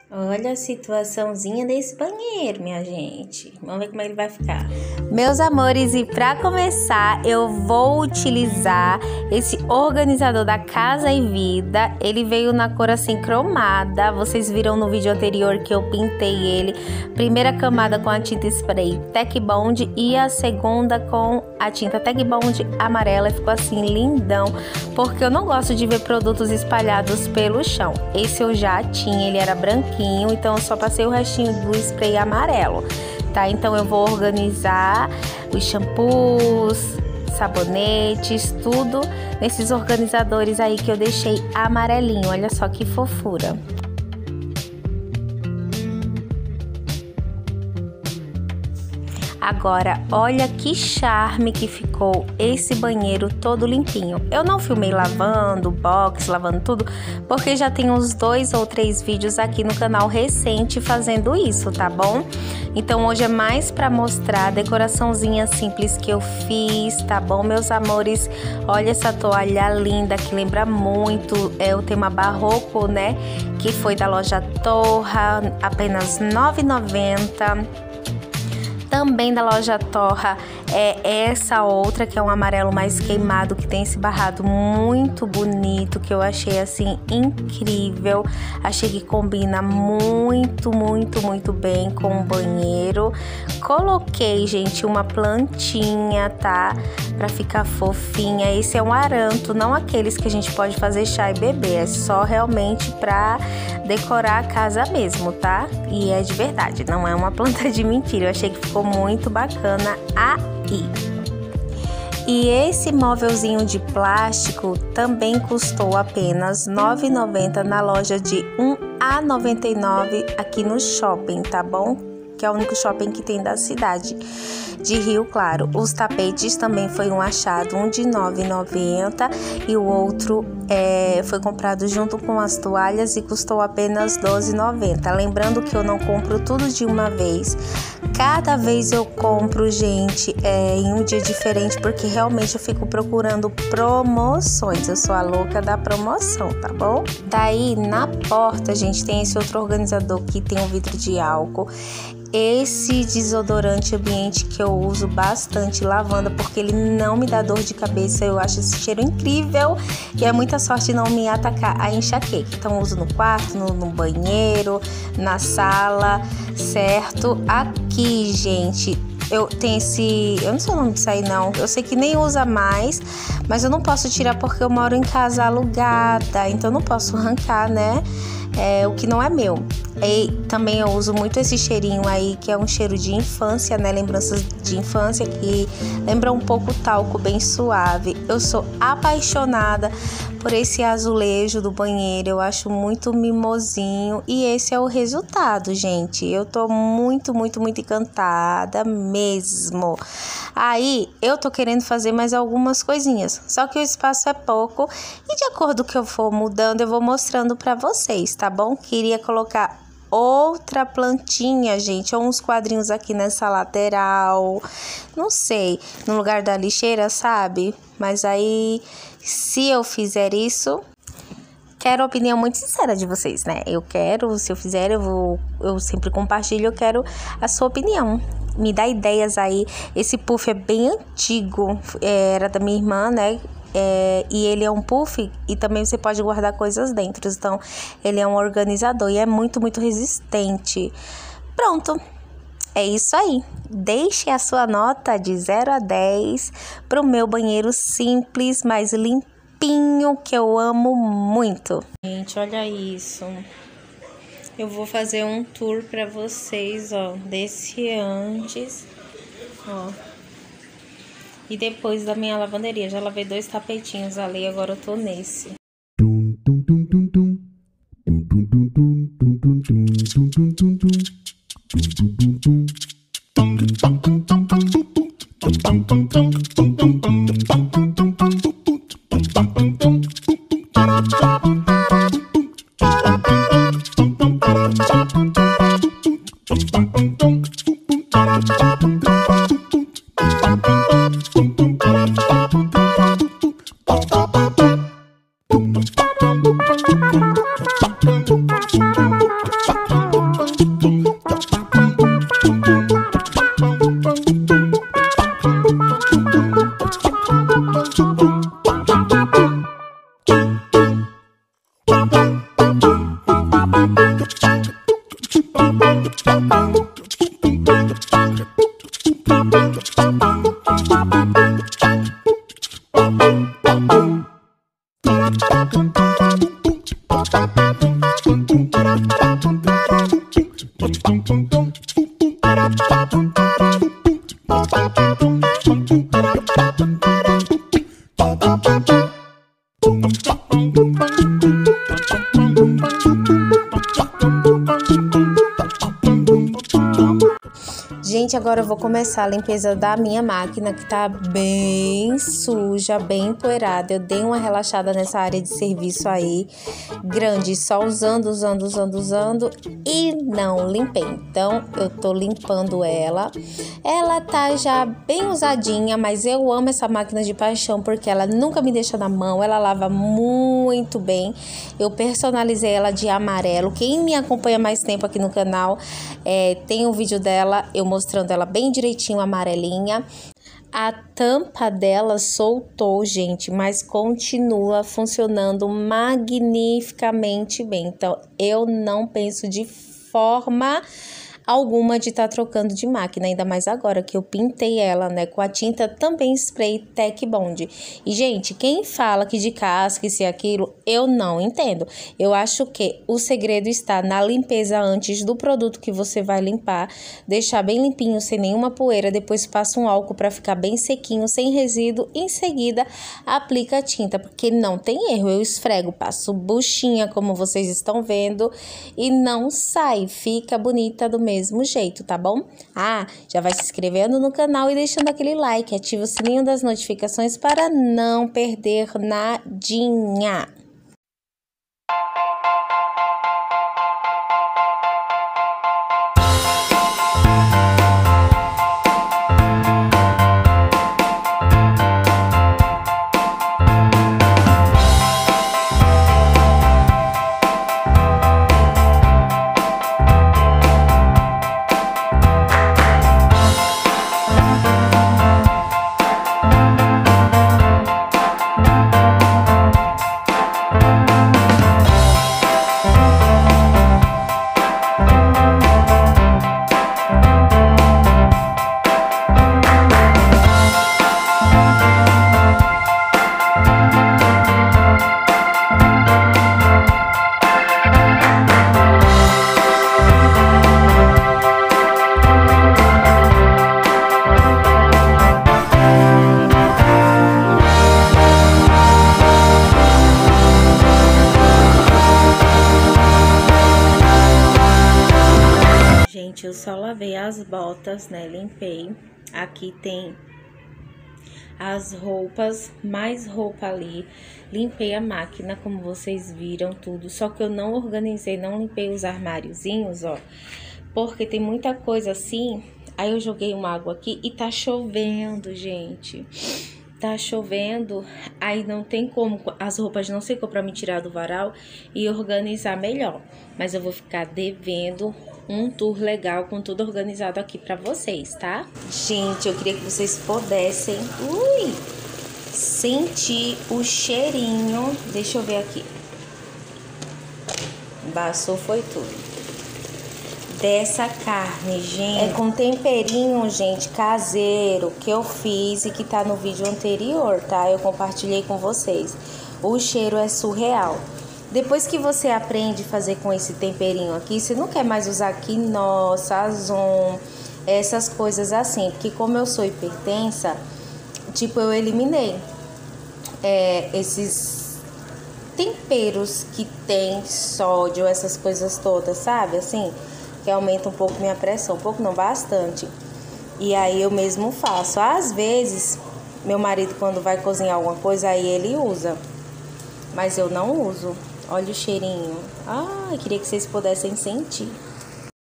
Olha a situaçãozinha desse banheiro, minha gente. Vamos ver como ele vai ficar. Meus amores, e para começar, eu vou utilizar esse organizador da Casa e Vida. Ele veio na cor assim cromada. Vocês viram no vídeo anterior que eu pintei ele. Primeira camada com a tinta spray Tech Bond e a segunda com a tinta Tech Bond amarela. Ficou assim lindão, porque eu não gosto de ver produtos espalhados pelo chão. Esse eu já tinha, ele era branquinho, então eu só passei o restinho do spray amarelo, tá? Então eu vou organizar os shampoos, sabonetes, tudo nesses organizadores aí que eu deixei amarelinho. Olha só que fofura. Agora, olha que charme que ficou esse banheiro todo limpinho. Eu não filmei lavando o box, lavando tudo, porque já tem uns 2 ou 3 vídeos aqui no canal recente fazendo isso, tá bom? Então hoje é mais pra mostrar a decoraçãozinha simples que eu fiz, tá bom, meus amores? Olha essa toalha linda que lembra muito o tema barroco, né? Que foi da loja Torra, apenas R$ 9,90. Também da loja Torra é essa outra, que é um amarelo mais queimado, que tem esse barrado muito bonito, que eu achei assim incrível. Achei que combina muito, muito, muito bem com o banheiro. Coloquei, gente, uma plantinha, tá? Pra ficar fofinha. Esse é um aranto, não aqueles que a gente pode fazer chá e beber. É só realmente pra decorar a casa mesmo, tá? E é de verdade, não é uma planta de mentira. Eu achei que ficou muito bacana aí. E esse móvelzinho de plástico também custou apenas R$ 9,90 na loja de R$1,99 aqui no shopping, tá bom? Que é o único shopping que tem da cidade de Rio Claro. Os tapetes também foi um achado, um de R$ 9,90 e o outro foi comprado junto com as toalhas e custou apenas R$ 12,90. Lembrando que eu não compro tudo de uma vez. Cada vez eu compro, gente, em um dia diferente, porque realmente eu fico procurando promoções. Eu sou a louca da promoção, tá bom? Daí, na porta, gente, tem esse outro organizador que tem um vidro de álcool. Esse desodorante ambiente que eu uso bastante, lavanda, porque ele não me dá dor de cabeça. Eu acho esse cheiro incrível e é muita sorte não me atacar a enxaqueca. Então eu uso no quarto, no banheiro, na sala, certo? Aqui, gente, eu tenho eu não sei o nome disso aí não, eu sei que nem usa mais, mas eu não posso tirar porque eu moro em casa alugada, então eu não posso arrancar, né? O que não é meu. E também eu uso muito esse cheirinho aí, que é um cheiro de infância, né? Lembranças de infância, que lembra um pouco talco, bem suave. Eu sou apaixonada por esse azulejo do banheiro, eu acho muito mimosinho. E esse é o resultado, gente. Eu tô muito, muito, muito encantada mesmo. Aí, eu tô querendo fazer mais algumas coisinhas, só que o espaço é pouco e de acordo com o que eu for mudando, eu vou mostrando pra vocês, tá bom? Queria colocar outra plantinha, gente, ou uns quadrinhos aqui nessa lateral, não sei, no lugar da lixeira, sabe? Mas aí, se eu fizer isso, quero a opinião muito sincera de vocês, né? Eu quero, se eu fizer, eu sempre compartilho, eu quero a sua opinião. Me dá ideias aí. Esse puff é bem antigo, era da minha irmã, né? E ele é um puff e também você pode guardar coisas dentro. Então, ele é um organizador e é muito, muito resistente. Pronto, é isso aí. Deixe a sua nota de 0 a 10 para o meu banheiro simples, mas limpinho, que eu amo muito. Gente, olha isso. Eu vou fazer um tour para vocês, ó, desse antes, ó. E depois da minha lavanderia. Já lavei 2 tapetinhos ali, agora eu tô nesse. Gente, agora eu vou começar a limpeza da minha máquina, que tá bem suja, bem empoeirada. Eu dei uma relaxada nessa área de serviço aí, grande, só usando e não limpei. Então, eu tô limpando ela. Ela tá já bem usadinha, mas eu amo essa máquina de paixão, porque ela nunca me deixa na mão, ela lava muito bem. Eu personalizei ela de amarelo. Quem me acompanha mais tempo aqui no canal, tem um vídeo dela, eu mostrando ela bem direitinho, amarelinha. A tampa dela soltou, gente, mas continua funcionando magnificamente bem. Então, eu não penso de forma alguma de estar trocando de máquina, ainda mais agora que eu pintei ela, né, com a tinta também spray Tech Bond. E, gente, quem fala que de casca e se aquilo, eu não entendo. Eu acho que o segredo está na limpeza antes do produto que você vai limpar, deixar bem limpinho, sem nenhuma poeira, depois passa um álcool para ficar bem sequinho, sem resíduo, em seguida aplica a tinta, porque não tem erro. Eu esfrego, passo buchinha, como vocês estão vendo, e não sai, fica bonita do mesmo jeito, tá bom? Já vai se inscrevendo no canal e deixando aquele like, ativa o sininho das notificações para não perder nadinha. Eu só lavei as botas, né? Limpei. Aqui tem as roupas, mais roupa ali. Limpei a máquina, como vocês viram, tudo. Só que eu não organizei, não limpei os armáriozinhos, ó. Porque tem muita coisa assim. Aí eu joguei uma água aqui e tá chovendo, gente. Tá chovendo, aí não tem como, as roupas não secou pra me tirar do varal e organizar melhor. Mas eu vou ficar devendo um tour legal com tudo organizado aqui pra vocês, tá? Gente, eu queria que vocês pudessem sentir o cheirinho. Deixa eu ver aqui. Embaçou, foi tudo. Dessa carne, gente. É com temperinho, gente, caseiro, que eu fiz e que tá no vídeo anterior, tá? Eu compartilhei com vocês. O cheiro é surreal. Depois que você aprende a fazer com esse temperinho aqui, você não quer mais usar quinoa, sazon, essas coisas assim. Porque como eu sou hipertensa, tipo, eu eliminei esses temperos que tem sódio, essas coisas todas, sabe? Assim, que aumenta um pouco minha pressão, um pouco não, bastante. E aí eu mesmo faço. Às vezes, meu marido quando vai cozinhar alguma coisa, aí ele usa. Mas eu não uso. Olha o cheirinho. Ai, queria que vocês pudessem sentir.